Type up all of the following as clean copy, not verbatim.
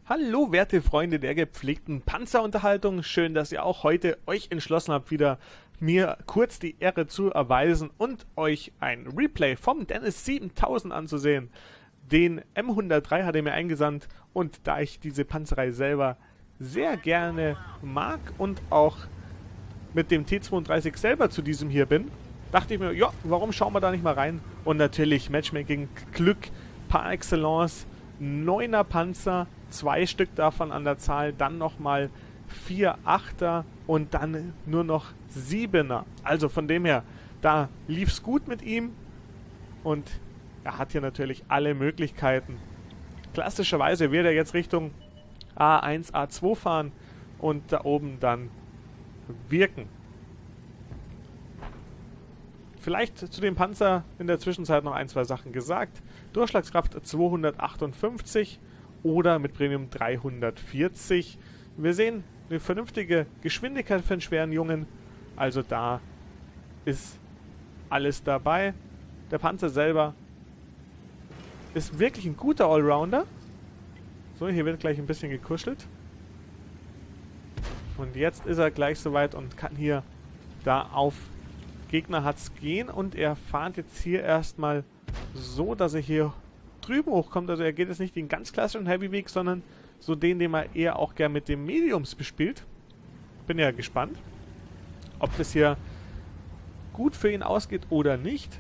Hallo, werte Freunde der gepflegten Panzerunterhaltung. Schön, dass ihr auch heute euch entschlossen habt, wieder mir kurz die Ehre zu erweisen und euch ein Replay vom Dennis 7000 anzusehen. Den M103 hat er mir eingesandt und da ich diese Panzerei selber sehr gerne mag und auch mit dem T32 selber zu diesem hier bin, dachte ich mir, ja, warum schauen wir da nicht mal rein? Und natürlich Matchmaking, Glück par excellence, 9er Panzer, 2 Stück davon an der Zahl, dann nochmal 4 8er und dann nur noch 7er. Also von dem her, da lief es gut mit ihm und er hat hier natürlich alle Möglichkeiten. Klassischerweise wird er jetzt Richtung A1, A2 fahren und da oben dann wirken. Vielleicht zu dem Panzer in der Zwischenzeit noch ein, zwei Sachen gesagt. Durchschlagskraft 258 oder mit Premium 340. Wir sehen eine vernünftige Geschwindigkeit für einen schweren Jungen. Also da ist alles dabei. Der Panzer selber ist wirklich ein guter Allrounder. So, hier wird gleich ein bisschen gekuschelt. Und jetzt ist er gleich soweit und kann hier da auf Gegner hat's gehen. Und er fährt jetzt hier erstmal so, dass er hier drüben hochkommt. Also er geht jetzt nicht den ganz klassischen Heavy-Weg, sondern so den er eher auch gern mit dem Mediums bespielt. Bin ja gespannt, ob das hier gut für ihn ausgeht oder nicht.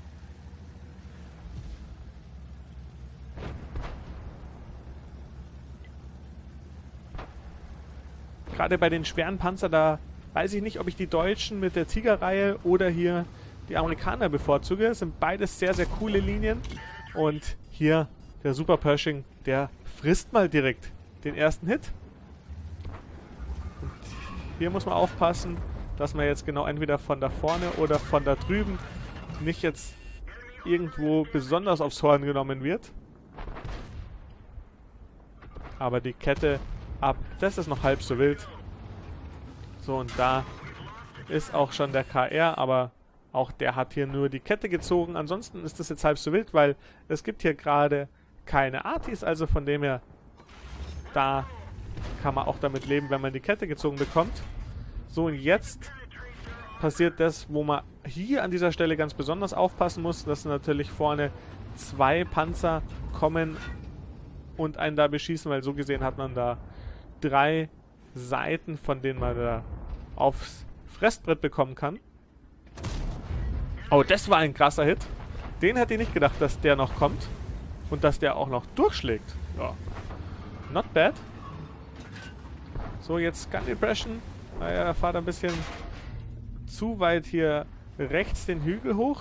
Gerade bei den schweren Panzer, da weiß ich nicht, ob ich die Deutschen mit der Tiger-Reihe oder hier die Amerikaner bevorzuge. Das sind beides sehr, sehr coole Linien. Und hier der Super Pershing, der frisst mal direkt den ersten Hit. Und hier muss man aufpassen, dass man jetzt genau entweder von da vorne oder von da drüben nicht jetzt irgendwo besonders aufs Horn genommen wird. Aber die Kette ab, das ist noch halb so wild. So, und da ist auch schon der KR, aber auch der hat hier nur die Kette gezogen. Ansonsten ist das jetzt halb so wild, weil es gibt hier gerade keine Artis, also von dem her, da kann man auch damit leben, wenn man die Kette gezogen bekommt. So, und jetzt passiert das, wo man hier an dieser Stelle ganz besonders aufpassen muss, dass natürlich vorne 2 Panzer kommen und einen da beschießen, weil so gesehen hat man da 3 Seiten, von denen man da aufs Fressbrett bekommen kann. Oh, das war ein krasser Hit. Den hätte ich nicht gedacht, dass der noch kommt. Und dass der auch noch durchschlägt. Ja. Not bad. So, jetzt Gun Depression. Naja, er fährt ein bisschen zu weit hier rechts den Hügel hoch.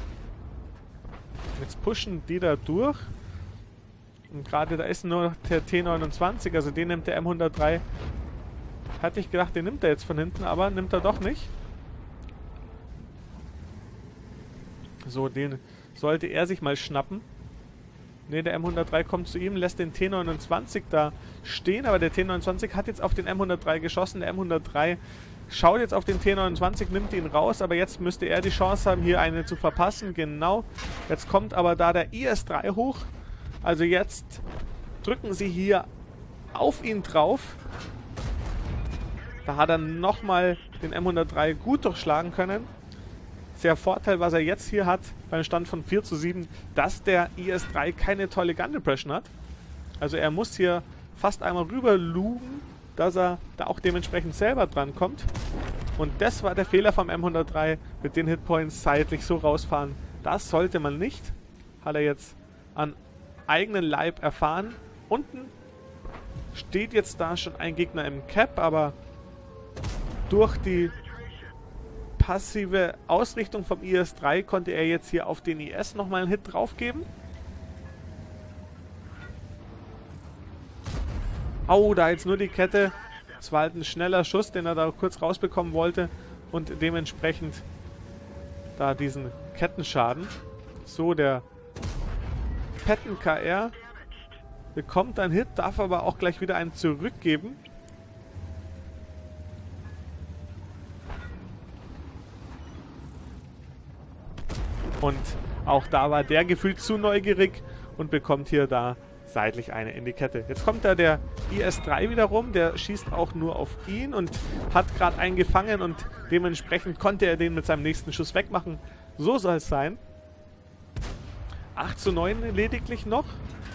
Jetzt pushen die da durch. Und gerade da ist nur der T29, also den nimmt der M103. Hatte ich gedacht, den nimmt er jetzt von hinten, aber nimmt er doch nicht. So, den sollte er sich mal schnappen. Ne, der M103 kommt zu ihm, lässt den T29 da stehen, aber der T29 hat jetzt auf den M103 geschossen. Der M103 schaut jetzt auf den T29, nimmt ihn raus, aber jetzt müsste er die Chance haben, hier eine zu verpassen. Genau. Jetzt kommt aber da der IS-3 hoch. Also jetzt drücken sie hier auf ihn drauf. Da hat er nochmal den M103 gut durchschlagen können. Der Vorteil, was er jetzt hier hat, beim Stand von 4:7, dass der IS-3 keine tolle Gun Depression hat. Also er muss hier fast einmal rüber lugen, dass er da auch dementsprechend selber dran kommt. Und das war der Fehler vom M103, mit den Hitpoints seitlich so rausfahren. Das sollte man nicht. Hat er jetzt an eigenen Leib erfahren. Unten steht jetzt da schon ein Gegner im Cap, aber durch die passive Ausrichtung vom IS-3 konnte er jetzt hier auf den IS nochmal einen Hit drauf geben. Oh, da jetzt nur die Kette. Es war halt ein schneller Schuss, den er da kurz rausbekommen wollte und dementsprechend da diesen Kettenschaden. So, der Patton KR bekommt einen Hit, darf aber auch gleich wieder einen zurückgeben. Und auch da war der gefühlt zu neugierig und bekommt hier da seitlich eine in die Kette. Jetzt kommt da der IS-3 wieder rum, der schießt auch nur auf ihn und hat gerade einen gefangen und dementsprechend konnte er den mit seinem nächsten Schuss wegmachen. So soll es sein. 8:9 lediglich noch.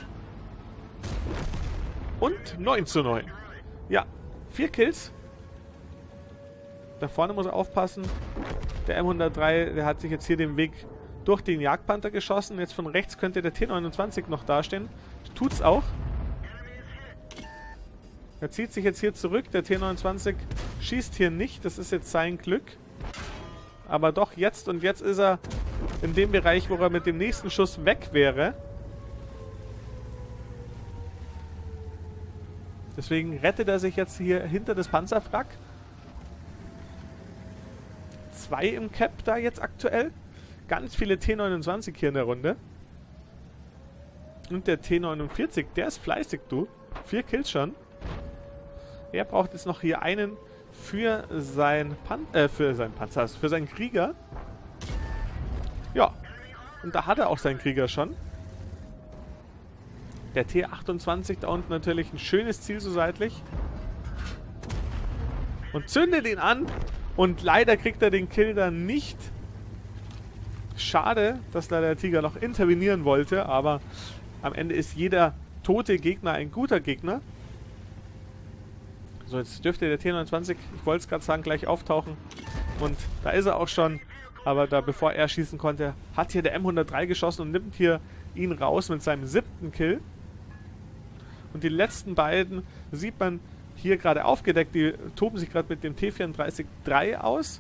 Und 9:9. Ja, 4 Kills. Da vorne muss er aufpassen. Der M103, der hat sich jetzt hier den Weg durch den Jagdpanther geschossen. Jetzt von rechts könnte der T29 noch dastehen. Tut's auch. Er zieht sich jetzt hier zurück. Der T29 schießt hier nicht. Das ist jetzt sein Glück. Aber doch jetzt. Und jetzt ist er in dem Bereich, wo er mit dem nächsten Schuss weg wäre. Deswegen rettet er sich jetzt hier hinter das Panzerwrack. 2 im Cap da jetzt aktuell. Ganz viele T29 hier in der Runde. Und der T49, der ist fleißig, du. 4 Kills schon. Er braucht jetzt noch hier einen für seinen Panzer, für seinen Krieger. Ja. Und da hat er auch seinen Krieger schon. Der T28 da unten natürlich ein schönes Ziel so seitlich. Und zündet ihn an. Und leider kriegt er den Kill dann nicht. Schade, dass da der Tiger noch intervenieren wollte. Aber am Ende ist jeder tote Gegner ein guter Gegner. So, jetzt dürfte der T29, ich wollte es gerade sagen, gleich auftauchen. Und da ist er auch schon. Aber da, bevor er schießen konnte, hat hier der M103 geschossen und nimmt hier ihn raus mit seinem 7. Kill. Und die letzten beiden sieht man hier gerade aufgedeckt. Die toben sich gerade mit dem T34-3 aus.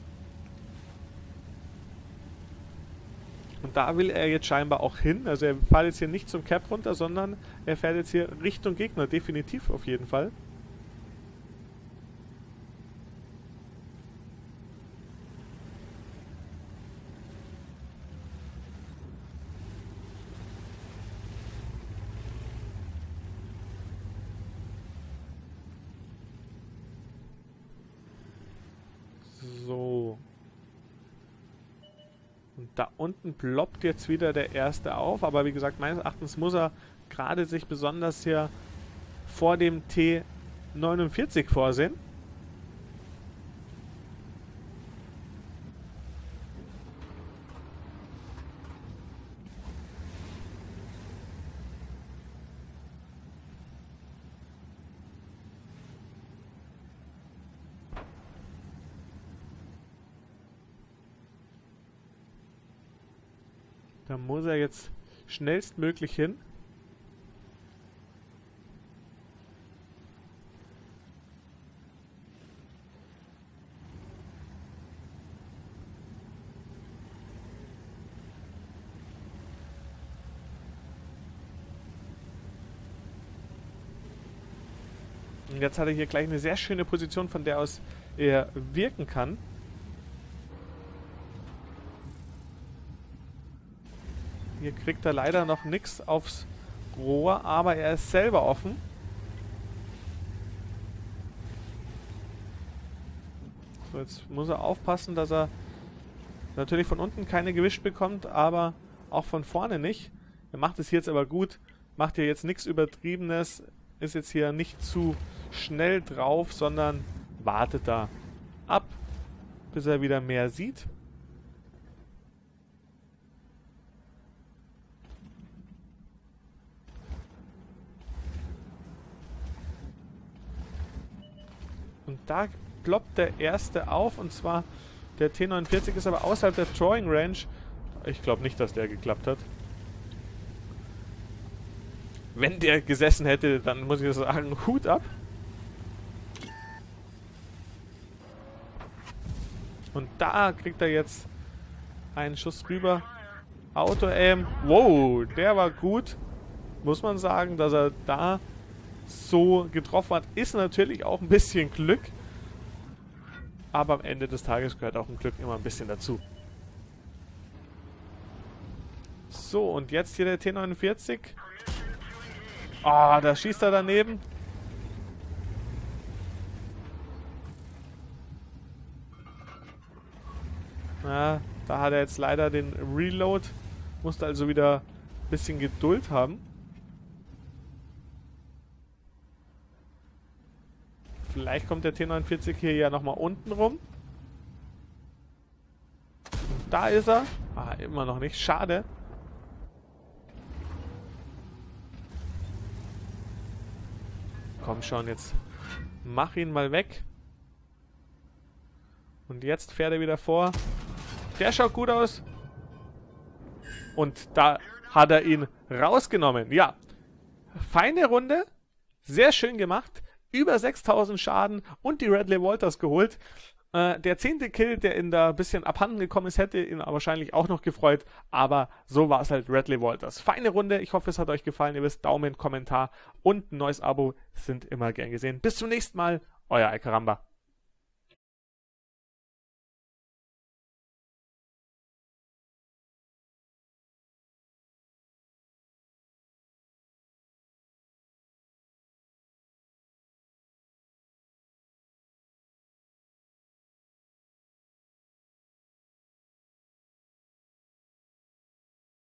Und da will er jetzt scheinbar auch hin. Also er fährt jetzt hier nicht zum Cap runter, sondern er fährt jetzt hier Richtung Gegner. Definitiv auf jeden Fall. So. Und da unten ploppt jetzt wieder der erste auf. Aber wie gesagt, meines Erachtens muss er gerade sich besonders hier vor dem T49 vorsehen. Da muss er jetzt schnellstmöglich hin. Und jetzt hat er hier gleich eine sehr schöne Position, von der aus er wirken kann. Hier kriegt er leider noch nichts aufs Rohr, aber er ist selber offen. So, jetzt muss er aufpassen, dass er natürlich von unten keine gewischt bekommt, aber auch von vorne nicht. Er macht es jetzt aber gut, macht hier jetzt nichts Übertriebenes, ist jetzt hier nicht zu schnell drauf, sondern wartet da ab, bis er wieder mehr sieht. Und da ploppt der erste auf, und zwar der T49 ist aber außerhalb der Throwing Range. Ich glaube nicht, dass der geklappt hat. Wenn der gesessen hätte, dann muss ich sagen, Hut ab. Und da kriegt er jetzt einen Schuss rüber. Auto-Aim. Wow, der war gut. Muss man sagen, dass er da so getroffen hat, ist natürlich auch ein bisschen Glück. Aber am Ende des Tages gehört auch ein Glück immer ein bisschen dazu. So, und jetzt hier der T49. Ah, da schießt er daneben. Ja, da hat er jetzt leider den Reload. Musste also wieder ein bisschen Geduld haben. Vielleicht kommt der T49 hier ja nochmal unten rum. Da ist er. Ah, immer noch nicht. Schade. Komm schon, jetzt mach ihn mal weg. Und jetzt fährt er wieder vor. Der schaut gut aus. Und da hat er ihn rausgenommen. Ja, feine Runde. Sehr schön gemacht. Über 6000 Schaden und die Radley Walters geholt. Der 10. Kill, der ihn da ein bisschen abhanden gekommen ist, hätte ihn wahrscheinlich auch noch gefreut. Aber so war es halt Radley Walters. Feine Runde. Ich hoffe, es hat euch gefallen. Ihr wisst, Daumen, Kommentar und ein neues Abo sind immer gern gesehen. Bis zum nächsten Mal. Euer Alcaramba.